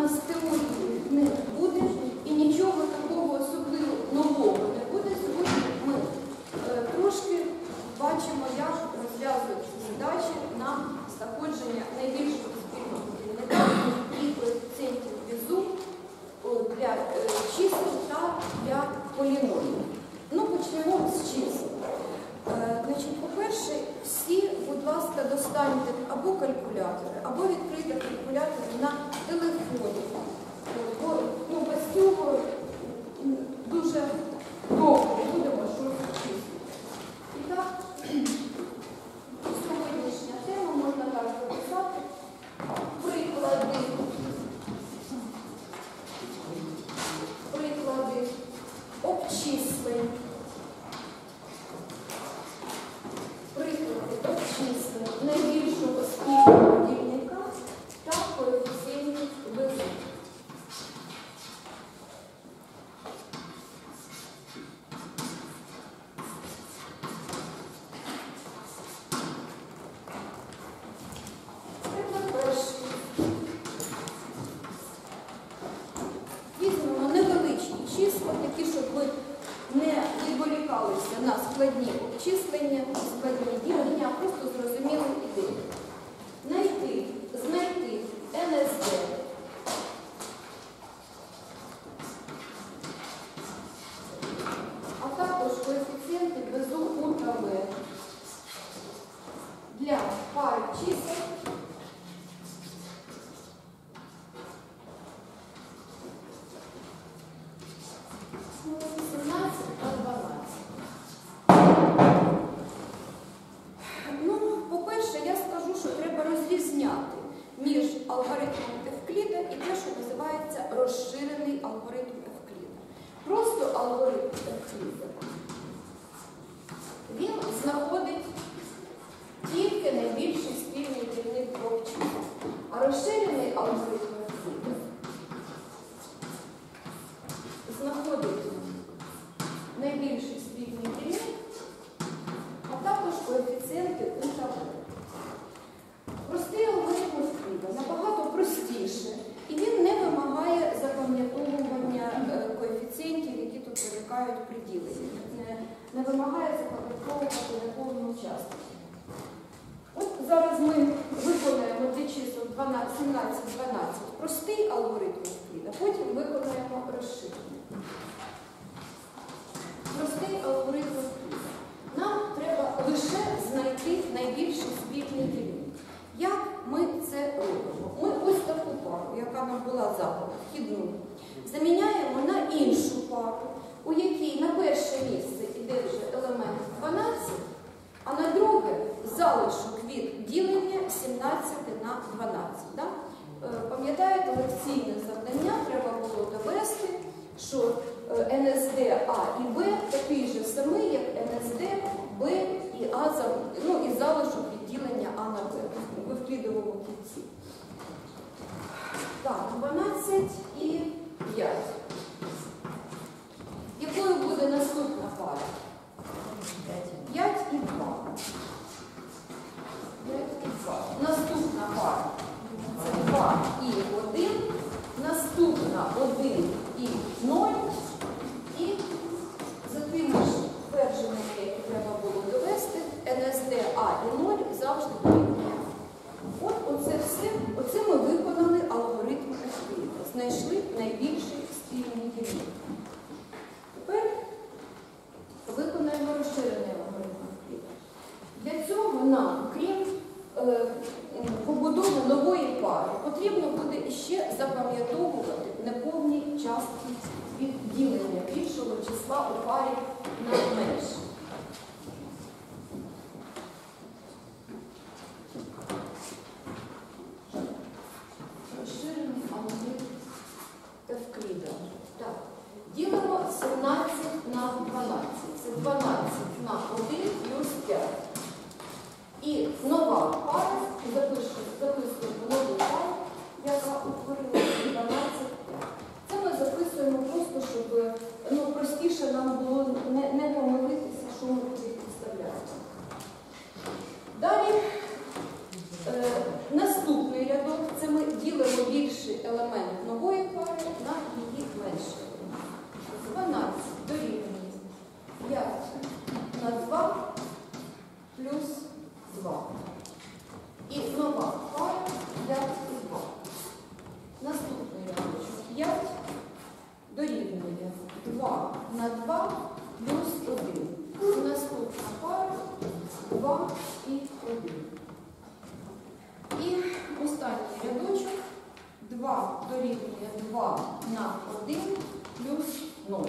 нас теорії не буде і нічого такого особливо нового не буде. Сьогодні ми трошки бачимо, як розв'язуються задачі на знаходження найбільшого спільного дільника і коефіцієнтів візу для чисел та для поліномів. Ну, почнемо з чисел. По-перше, всі, будь ласка, достаньте або калькулятори, або відкрийте калькулятори на телефоні. Бо без цього дуже довго будемо щось числити. І так, сьогоднішня тема, можна так записати, приклади обчислень. Найбільшого спільного дільника та коефіцієнтів визу. Приклад перший. Візьмемо невеличкі числа, такі, щоб ви не відволікалися на складні обчислення, складні ділення, а просто зрозуміли ідею. Знайти НСД а також коефіцієнти везу У та В для пари чисел між алгоритмом Евкліда і те, що називається розширений алгоритм Евкліда. Просто алгоритм Евкліда, він знаходить тільки найбільший спільний дільник двох чисел. А розширений алгоритм Евкліда знаходить найбільший спільний дільник, а також коефіцієнти У та В. Простий алгоритм Евкліда набагато простіше, і він не вимагає запам'ятовування коефіцієнтів, які тут виникають при діленні. Не вимагає запам'ятовувати неповну частку. От зараз ми виконаємо для чисел 17, 12 простий алгоритм Евкліда, потім виконаємо розширений. Простий алгоритм Евкліда. Нам треба лише знайти найбільший спільний дільник. Як ми це робимо? Ми ось таку пару, яка нам була задана, вхідну, заміняємо на іншу пару, у якій на перше місце йде вже елемент 12, а на друге залишок від ділення 17 на 12. Да? Пам'ятаєте, лекційне завдання треба було довести, що НСД А і Б такий же самий, як НСД Б і А, і залишок від ділення А на Б в евклідовому кільці. Так, 12 і 5. Якою буде наступна пара? 5 і 2. 5 і 2. Наступна пара. Це 2 і 1. Наступна 1 і 0. І за тими ж твердженнями, які треба було довести, НСД А і 0 завжди дорівнює. Оце все, оце ми виконали алгоритм Евкліда. Знайшли найбільший спільний дільник. Тепер виконаємо розширений алгоритм Евкліда. Для цього нам, крім побудови нової пари, потрібно буде ще запам'ятовувати неповні частки від ділення більшого числа у парі на менше. Розширений алгоритм Евкліда. Так. Ділимо 17 на 12. Це 12 на 1 плюс 5. І нова пара, записуємо нову пару, яка утворилася 12. Це ми записуємо просто, щоб простіше нам було не помилитися. Наступний рядок – це ми ділимо більший елемент нової пари на її менший. 12 дорівнює 5 на 2 плюс 2. І нова пара 5 і 2. Наступний рядочок 5 дорівнює 2 на 2 плюс 1. І наступна пара 2 і 1. І останній рядочок 2 дорівнює 2 на 1 плюс 0.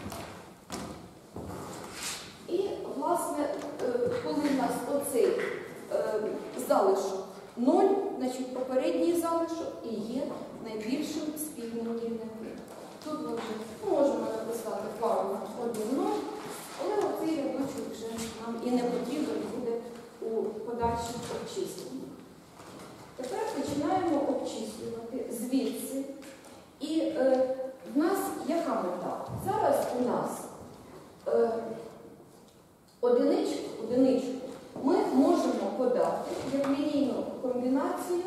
І, власне, коли в нас оцей залишок 0, значить попередній залишок і є найбільшим спільним дільником. Тут ми вже можемо написати пару 1, 0, але оцей рядочок вже нам і не потрібен буде у подальших обчисленнях. Тепер починаємо обчислювати звідси. І в нас яка мета? Зараз у нас одиничку ми можемо подати як лінійну комбінацію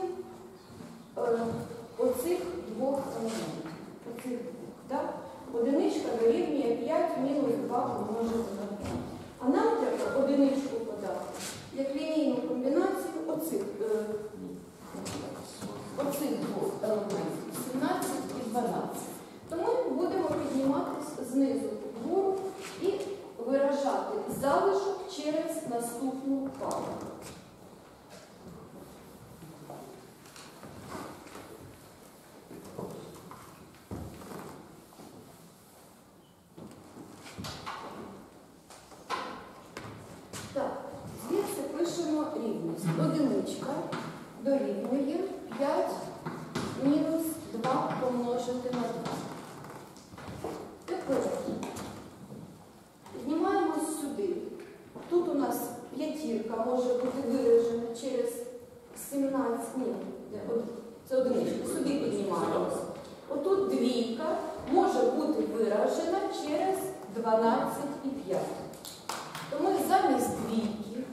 оцих двох елементів. Одиничка дорівнює 5 мінус 2 помножити на 5. А нам треба одиничку подати як лінійну комбінацію оцих двох елементів 17 і 12. Тому ми будемо підніматися знизу вгору і виражати залишок через наступну пару. Так, звідси пишемо рівність. Одиничка дорівнює 5 мінус 2 помножити на 2. Тепер піднімаємось сюди. Тут у нас п'ятірка може бути виражена через 17, це одиничка, сюди піднімаємося. Отут двійка може бути виражена через 12 і 5. Тому замість двійки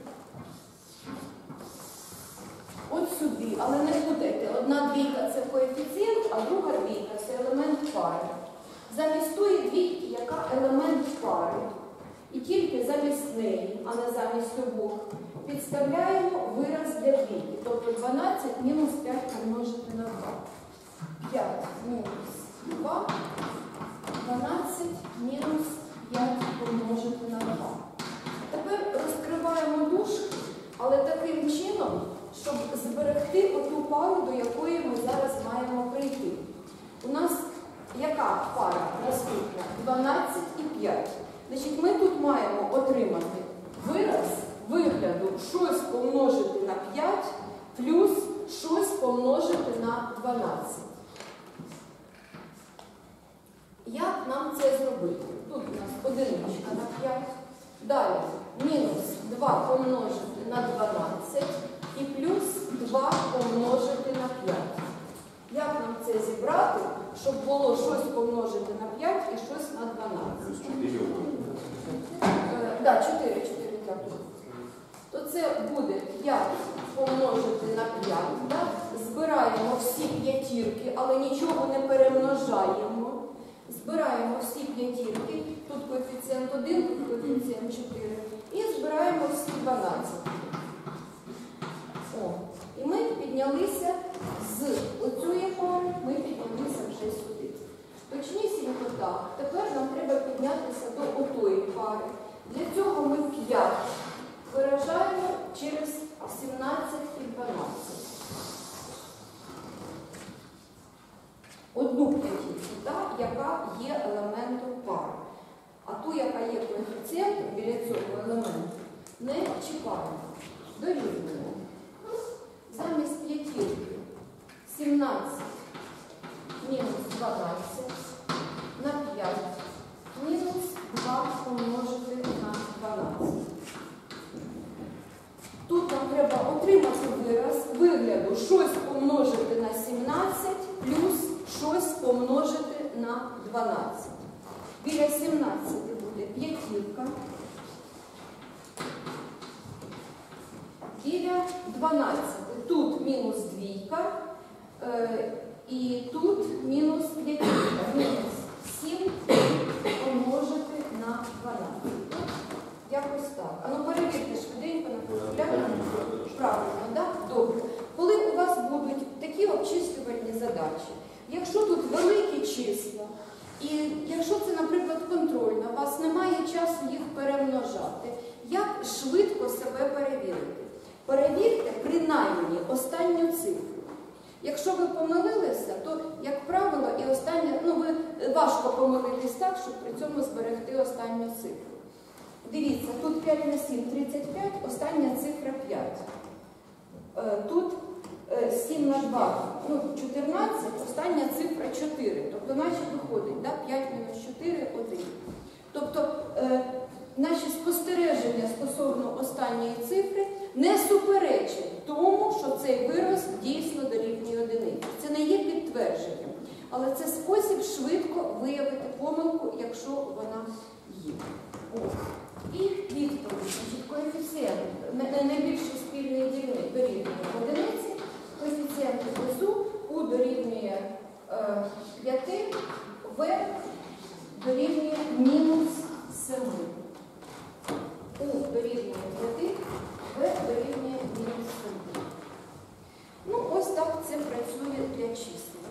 от сюди, але не путайте, одна двійка – це коефіцієнт, а друга двійка – це елемент пари. Замість тої двійки, яка елемент пари, і тільки замість неї, а не замість обох, підставляємо вираз для двійки. Тобто 12 мінус 5 помножити на 2. 5 мінус 2, 12 мінус 5 помножити на 2. Тепер розкриваємо дужки, але таким чином, щоб зберегти оту пару, до якої ми зараз маємо прийти. У нас яка пара наступна? 12 і 5. Значить, ми тут маємо отримати вираз вигляду щось помножити на 5 плюс щось помножити на 12. Як нам це зробити? Тут у нас одиничка на 5. Далі мінус 2 помножити на 12 і плюс 2 помножити на 5. Як нам це зібрати, щоб було щось помножити на 5 і щось на 12? Так, 4, так. То це буде 5 помножити на 5. Так? Збираємо всі п'ятірки, але нічого не перемножаємо. Збираємо всі п'ятірки, тут коефіцієнт 1, тут коефіцієнт 4. І збираємо всі 12. І ми піднялися з оцієї пари, ми піднялися вже сюди. Точнісінько так. Тепер нам треба піднятися до отої пари. Для цього ми 5 виражаємо через 17 і 12. Одну п'ятірку, яка є елементом пари. А ту, яка є коефіцієнтом біля цього елементу, не чіпаємо. Дорівнюємо. Замість п'ятірки 17 мінус 12 на 5 мінус 2 помножити на 12. Тут нам треба отримати вираз вигляду щось помножити на 17 плюс щось помножити на 12. Біля 17 буде п'ятірка. Біля 12 тут мінус 2. двійка. І тут мінус п'ятірка. Мінус 7 помножити на 12. Якось так. А ну перевірте швиденько на калькуляторі. Правильно, так? Добре. Коли у вас будуть такі обчислювальні задачі, якщо тут великі числа, і якщо це, наприклад, контрольна, у вас немає часу їх перемножати, як швидко себе перевірити? Перевірте принаймні останню цифру. Якщо ви помилилися, то, як правило, і остання, ви важко помилитись так, щоб при цьому зберегти останню цифру. Дивіться, тут 5 на 7 – 35, остання цифра 5. Тут 7 на 2 – 14, остання цифра 4. Тобто, наче виходить, да? 5 мінус 4 – 1. Тобто, наші спостереження стосовно останньої цифри не суперечать тому, що цей вираз дійсно дорівнює одиниці. Це не є підтвердженням, але це спосіб швидко виявити помилку, якщо вона є. І відповідь, коефіцієнт найбільший спільний дільник дорівнює одиниці, коефіцієнт внизу у дорівнює 5, в дорівнює мінус 7. У дорівнює 5, в дорівнює мінус 7. Ось так це працює для чисел.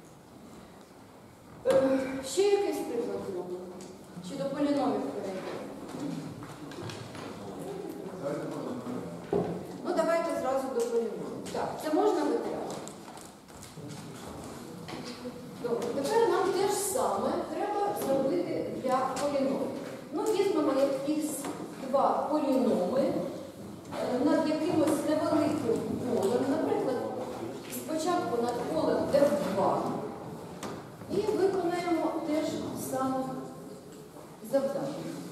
Ще якийсь приклад зробимо? Чи до поліномів перейдемо? Давайте зразу до поліномів. Так, це можна витягти? Добре, тепер нам те ж саме треба зробити для поліномів. Візьмемо якісь два поліноми над якимось невеликим полем, наприклад, спочатку над полем F2, і виконаємо те ж саме завдання.